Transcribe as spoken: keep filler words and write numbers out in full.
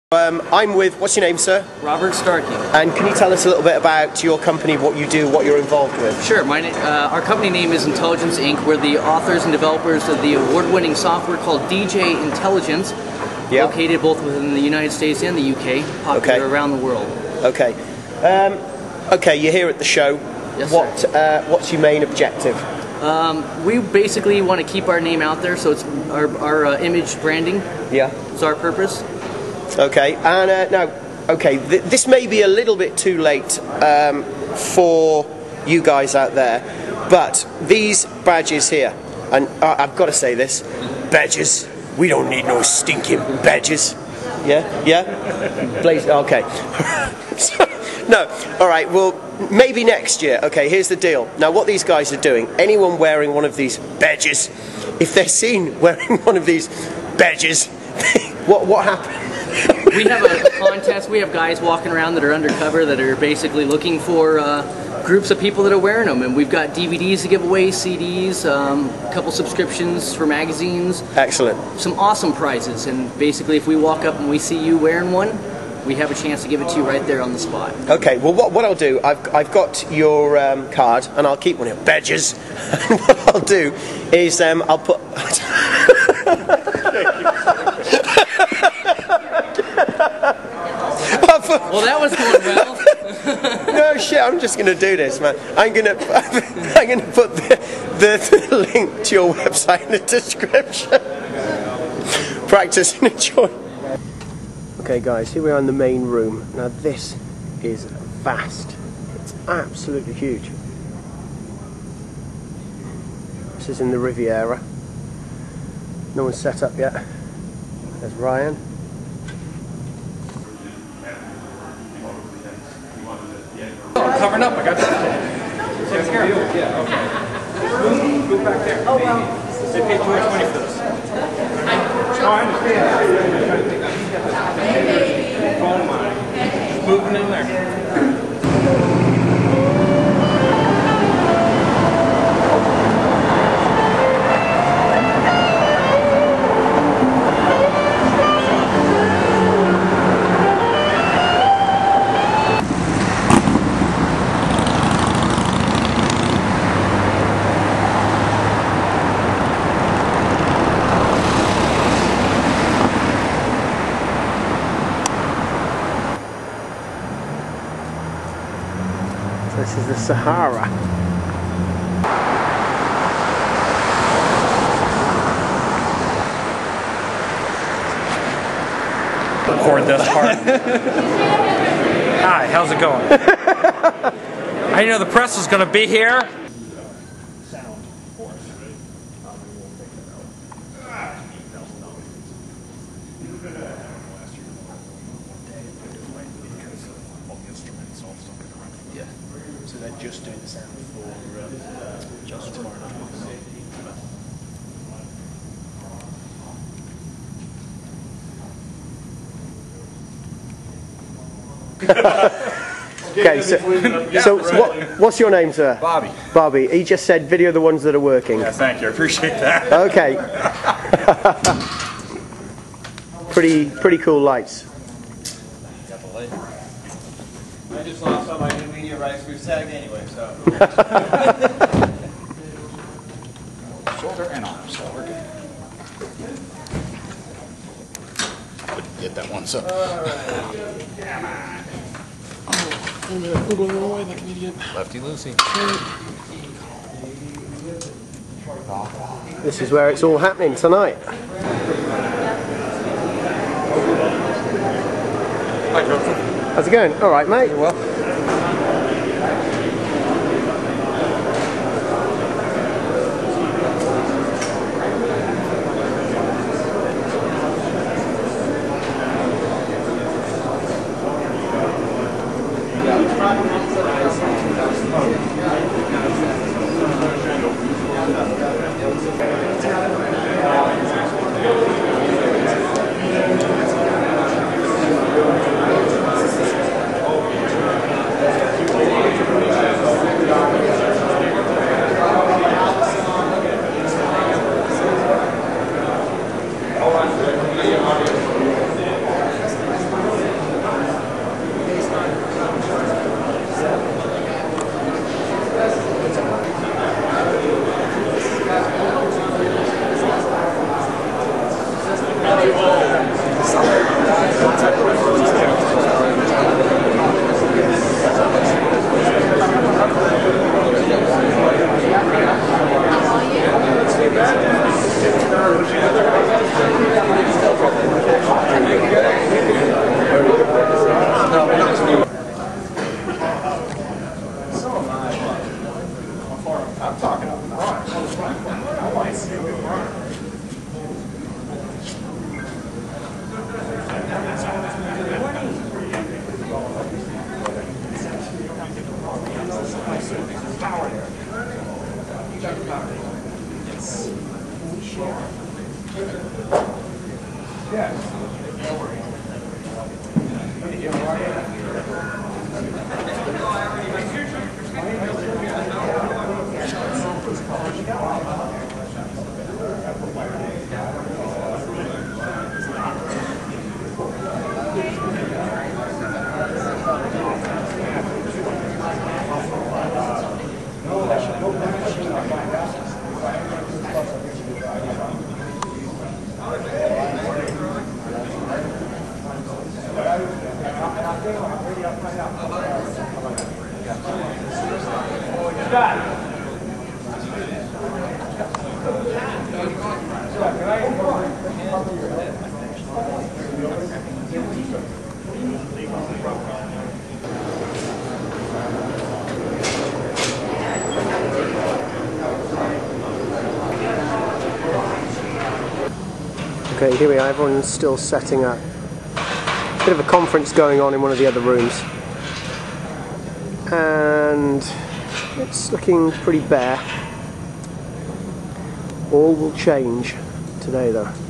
Um, I'm with, what's your name, sir? Robert Starkey. And can you tell us a little bit about your company, what you do, what you're involved with? Sure. My, uh, our company name is Intelligence Incorporated. We're the authors and developers of the award-winning software called D J Intelligence, yeah. Located both within the United States and the U K, popular okay. around the world. Okay. Um, okay, you're here at the show. Yes, what, sir. Uh, what's your main objective? Um, we basically want to keep our name out there, so it's our, our uh, image branding. Yeah. It's our purpose. Okay, and uh, now, okay, th this may be a little bit too late um, for you guys out there, but these badges here, and uh, I've got to say this, badges, we don't need no stinking badges. Yeah, yeah? Please, okay. No, all right, well, maybe next year. Okay, here's the deal. Now, what these guys are doing, anyone wearing one of these badges, if they're seen wearing one of these badges, what, what happens? We have a contest. We have guys walking around that are undercover that are basically looking for uh, groups of people that are wearing them, and we've got D V Ds to give away, C Ds, um, a couple subscriptions for magazines. Excellent. Some awesome prizes, and basically if we walk up and we see you wearing one, we have a chance to give it to you right there on the spot. Okay, well what, what I'll do, I've, I've got your um, card, and I'll keep one of your badges, and what I'll do is um, I'll put... Well, that was going well. No shit, I'm just gonna do this, man. I'm gonna, I'm gonna put the, the, the link to your website in the description. Practice and enjoy. Okay, guys, here we are in the main room. Now this is vast. It's absolutely huge. This is in the Riviera. No one's set up yet. There's Ryan. I'm covering up, I got this. Take care of it. Yeah, okay. Move, move back there. Oh, well. They paid two hundred twenty for this. Oh, I understand. Phone line. Moving in there. This is the Sahara. Record this part. Hi, how's it going? I didn't know the press was going to be here. Yeah, so they're just doing the sound for uh, just tomorrow night. Okay, so, so, so what, what's your name, sir? Bobby. Bobby. He just said video the ones that are working. Yeah, thank you. I appreciate that. Okay. pretty, pretty cool lights. I just lost all my new media rights. We've tagged anyway, so. Shoulder and arm, so we're good. Get that one, so. Lefty loosey. This is where it's all happening tonight. Hi, Joseph. How's it going? All right, mate. You well? Okay, here we are, everyone's still setting up. Bit of a conference going on in one of the other rooms. And it's looking pretty bare. All will change today though.